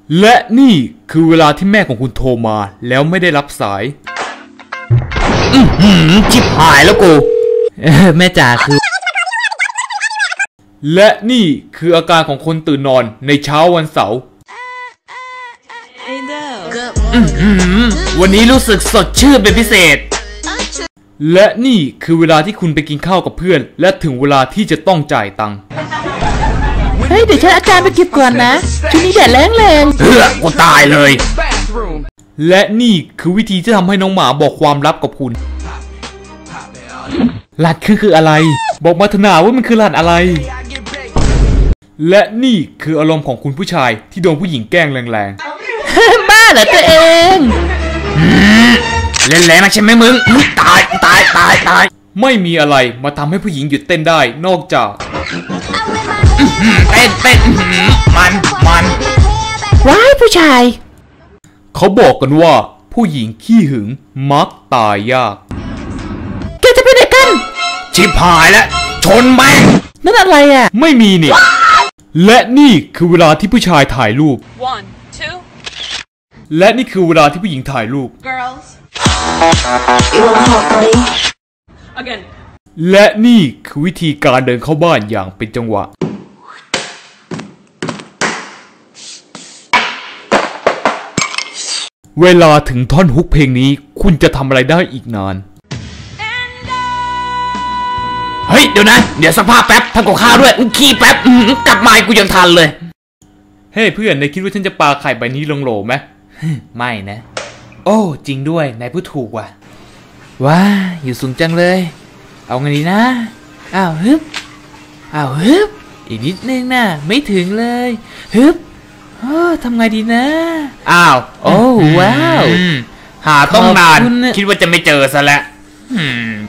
และนี่คือเวลาที่แม่ของคุณโทรมาแล้วไม่ได้รับสายชิบหายแล้วกูแม่จ๋าคือและนี่คืออาการของคนตื่นนอนในเช้าวันเสาร์วันนี้รู้สึกสดชื่นเป็นพิเศษและนี่คือเวลาที่คุณไปกินข้าวกับเพื่อนและถึงเวลาที่จะต้องจ่ายตังค์เฮ้ยเดี๋ยวฉันอาจารย์ไปเก็บก่อนนะช่วงนี้แดดแรงกูตายเลยและนี่คือวิธีที่ทำให้น้องหมาบอกความลับกับคุณรหัสคืออะไรบอกมาเถอะนาว่ามันคือรหัสอะไรและนี่คืออารมณ์ของคุณผู้ชายที่โดนผู้หญิงแกล้งแรงๆบ้าเหรอตัวเองเล่นแรงนะใช่ไหมมึงตายไม่มีอะไรมาทำให้ผู้หญิงหยุดเต้นได้นอกจากเต้นมันว้ายผู้ชายเขาบอกกันว่าผู้หญิงขี้หึงมักตายยากแกจะไปไหนกันชิบหายแล้วชนแม่งนั่นอะไรอ่ะไม่มีนี่และนี่คือเวลาที่ผู้ชายถ่ายรูป One, two. และนี่คือเวลาที่ผู้หญิงถ่ายรูป Girls. Again. และนี่คือวิธีการเดินเข้าบ้านอย่างเป็นจังหวะเวลาถึงท่อนฮุกเพลงนี้คุณจะทำอะไรได้อีกนานเฮ้ยเดี๋ยวนะเดี๋ยวสักพักแป๊บทำกับข้าวด้วยขี้แป๊บกลับมากูยังทันเลยเฮ้ยเพื่อนนายคิดว่าฉันจะปาไข่ใบนี้ลงโหลไหมไม่นะโอ้จริงด้วยนายพูดถูกว่ะว้าอยู่สูงจังเลยเอาไงดีนะอ้าวฮึบอีกนิดนึงนะไม่ถึงเลยฮึบทำไงดีนะอ้าวโอ้ว้าวหาต้องนานคิดว่าจะไม่เจอซะแล้ว